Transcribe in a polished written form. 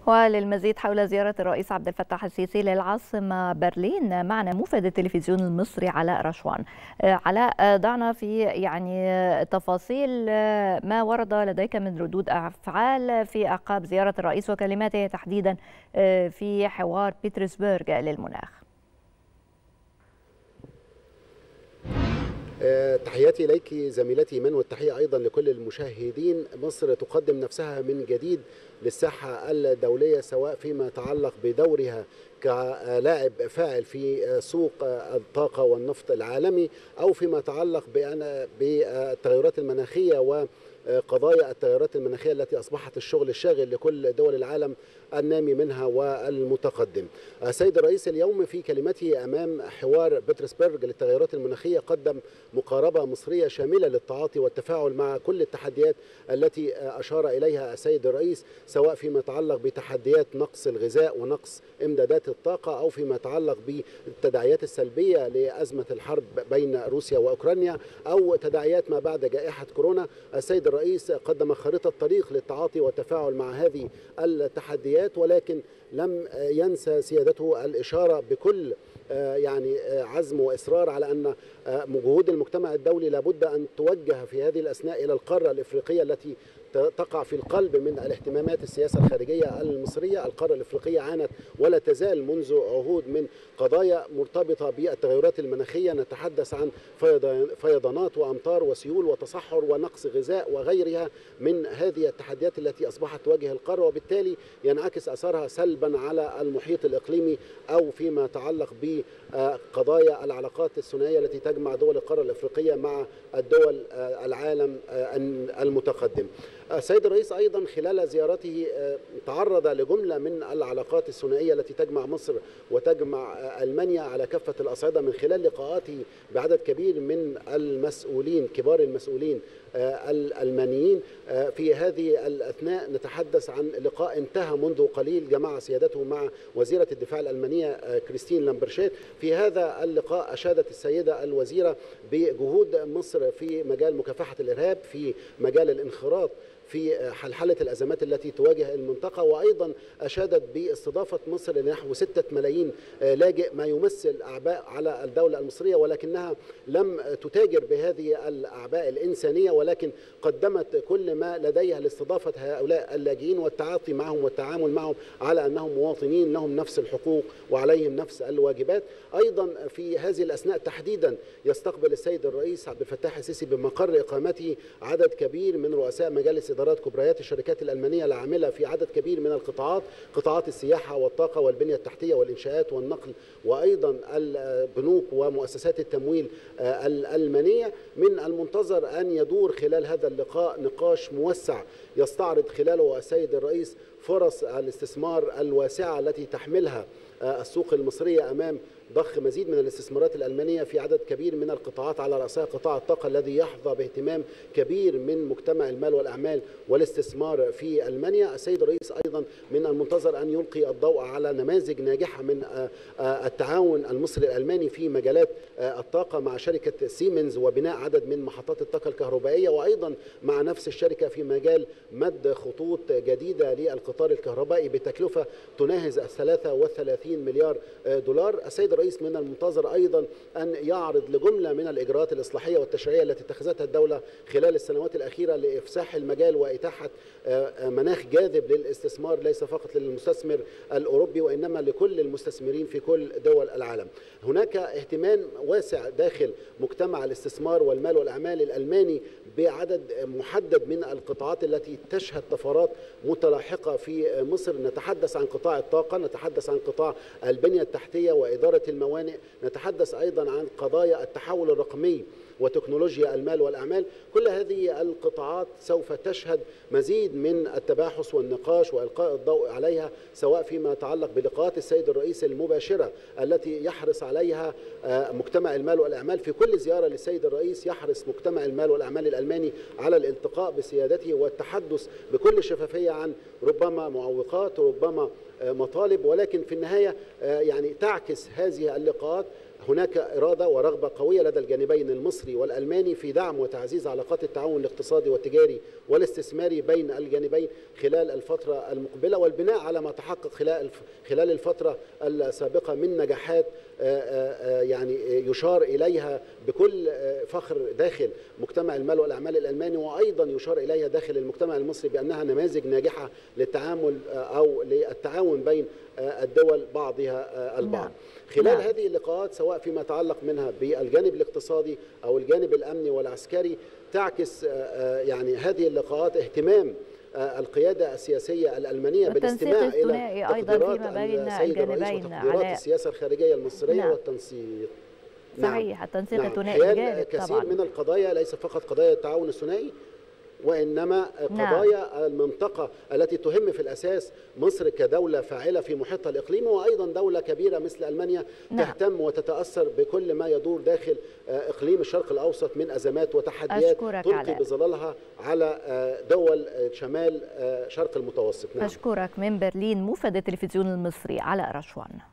وللمزيد حول زيارة الرئيس عبد الفتاح السيسي للعاصمة برلين معنا موفد التلفزيون المصري علاء رشوان. علاء، ضعنا في تفاصيل ما ورد لديك من ردود أفعال في أعقاب زيارة الرئيس وكلماته تحديدا في حوار بيترسبرغ للمناخ. تحياتي إليك زميلتي إيمان، والتحية أيضا لكل المشاهدين. مصر تقدم نفسها من جديد للساحة الدولية، سواء فيما يتعلق بدورها كلاعب فاعل في سوق الطاقة والنفط العالمي، أو فيما يتعلق بالتغيرات المناخية وقضايا التغيرات المناخية التي أصبحت الشغل الشاغل لكل دول العالم النامي منها والمتقدم. السيد الرئيس اليوم في كلمته أمام حوار بيترسبرغ للتغيرات المناخية قدم مقاربة مصرية شاملة للتعاطي والتفاعل مع كل التحديات التي أشار إليها السيد الرئيس، سواء فيما يتعلق بتحديات نقص الغذاء ونقص إمدادات الطاقة، أو فيما يتعلق بالتداعيات السلبية لأزمة الحرب بين روسيا وأوكرانيا، أو تداعيات ما بعد جائحة كورونا. السيد الرئيس قدم خارطة طريق للتعاطي والتفاعل مع هذه التحديات، ولكن لم ينسى سيادته الإشارة بكل عزم وإصرار على أن جهود المجتمع الدولي لابد أن توجه في هذه الأثناء إلى القارة الإفريقية التي تقع في القلب من الاهتمامات السياسة الخارجية المصرية. القارة الإفريقية عانت ولا تزال منذ عهود من قضايا مرتبطة بالتغيرات المناخية، نتحدث عن فيضانات وأمطار وسيول وتصحر ونقص غذاء وغيرها من هذه التحديات التي أصبحت تواجه القارة، وبالتالي ينعكس أثرها سلبا على المحيط الإقليمي، أو فيما يتعلق بقضايا العلاقات الثنائية التي تجمع دول القارة الإفريقية مع الدول العالم المتقدم. السيد الرئيس أيضا خلال زيارته تعرض لجملة من العلاقات الثنائية التي تجمع مصر وتجمع ألمانيا على كافة الأصعدة، من خلال لقاءاته بعدد كبير من المسؤولين، كبار المسؤولين الألمانيين. في هذه الأثناء نتحدث عن لقاء انتهى منذ قليل جمع سيادته مع وزيرة الدفاع الألمانية كريستين لامبرشيت. في هذا اللقاء أشادت السيدة الوزيرة بجهود مصر في مجال مكافحة الإرهاب، في مجال الانخراط في حلحلة الأزمات التي تواجه المنطقة، وأيضا أشادت باستضافة مصر لنحو 6 ملايين لاجئ، ما يمثل أعباء على الدولة المصرية، ولكنها لم تتاجر بهذه الأعباء الإنسانية، ولكن قدمت كل ما لديها لاستضافة هؤلاء اللاجئين والتعاطي معهم والتعامل معهم على أنهم مواطنين لهم نفس الحقوق وعليهم نفس الواجبات. أيضا في هذه الأثناء تحديدا يستقبل السيد الرئيس عبد الفتاح السيسي بمقر إقامته عدد كبير من رؤساء مجالس إدارات كبريات الشركات الألمانية العاملة في عدد كبير من القطاعات، قطاعات السياحة والطاقة والبنية التحتية والإنشاءات والنقل، وأيضا البنوك ومؤسسات التمويل الألمانية. من المنتظر أن يدور خلال هذا اللقاء نقاش موسع يستعرض خلاله السيد الرئيس فرص الاستثمار الواسعة التي تحملها السوق المصرية أمام ضخ مزيد من الاستثمارات الألمانية في عدد كبير من القطاعات، على رأسها قطاع الطاقة الذي يحظى باهتمام كبير من مجتمع المال والأعمال والاستثمار في ألمانيا. السيد الرئيس أيضا من المنتظر أن يلقي الضوء على نماذج ناجحة من التعاون المصري الألماني في مجالات الطاقة مع شركة سيمنز وبناء عدد من محطات الطاقة الكهربائية، وأيضا مع نفس الشركة في مجال مد خطوط جديدة للقطار الكهربائي بتكلفة تناهز 33 مليار دولار. السيد الرئيس من المنتظر أيضا أن يعرض لجملة من الإجراءات الإصلاحية والتشريعية التي اتخذتها الدولة خلال السنوات الأخيرة لإفساح المجال وإتاحة مناخ جاذب للاستثمار، ليس فقط للمستثمر الأوروبي وإنما لكل المستثمرين في كل دول العالم. هناك اهتمام واسع داخل مجتمع الاستثمار والمال والأعمال الألماني بعدد محدد من القطاعات التي تشهد طفرات متلاحقة في مصر. نتحدث عن قطاع الطاقة، نتحدث عن قطاع البنية التحتية وإدارة الموانئ، نتحدث أيضا عن قضايا التحول الرقمي وتكنولوجيا المال والأعمال. كل هذه القطاعات سوف تشهد مزيد من التباحث والنقاش وإلقاء الضوء عليها، سواء فيما يتعلق بلقاءات السيد الرئيس المباشرة التي يحرص عليها مجتمع المال والأعمال. في كل زيارة للسيد الرئيس يحرص مجتمع المال والأعمال الألماني على الالتقاء بسيادته والتحدث بكل شفافية عن ربما معوقات، ربما مطالب، ولكن في النهاية تعكس هذه اللقاءات هناك إرادة ورغبة قوية لدى الجانبين المصري والألماني في دعم وتعزيز علاقات التعاون الاقتصادي والتجاري والاستثماري بين الجانبين خلال الفترة المقبلة، والبناء على ما تحقق خلال الفترة السابقة من نجاحات يعني يشار إليها بكل فخر داخل مجتمع المال والأعمال الألماني، وأيضا يشار إليها داخل المجتمع المصري بأنها نماذج ناجحة للتعامل أو للتعاون بين الدول بعضها البعض. خلال هذه اللقاءات سواء فيما يتعلق منها بالجانب الاقتصادي أو الجانب الأمني والعسكري، تعكس يعني هذه اللقاءات اهتمام القيادة السياسية الألمانية بالاستماع إلى تقديرات السيد الرئيس وتقديرات السياسة الخارجية المصرية والتنسيق. صحيح، التنسيق الثنائي جانب كثير طبعا من القضايا، ليس فقط قضايا التعاون الثنائي وإنما قضايا المنطقة التي تهم في الأساس مصر كدولة فاعلة في محيطها الإقليمي، وأيضا دولة كبيرة مثل ألمانيا تهتم وتتأثر بكل ما يدور داخل إقليم الشرق الأوسط من أزمات وتحديات تلقي بظلالها على دول شمال شرق المتوسط. أشكرك من برلين، موفد التلفزيون المصري علاء رشوان.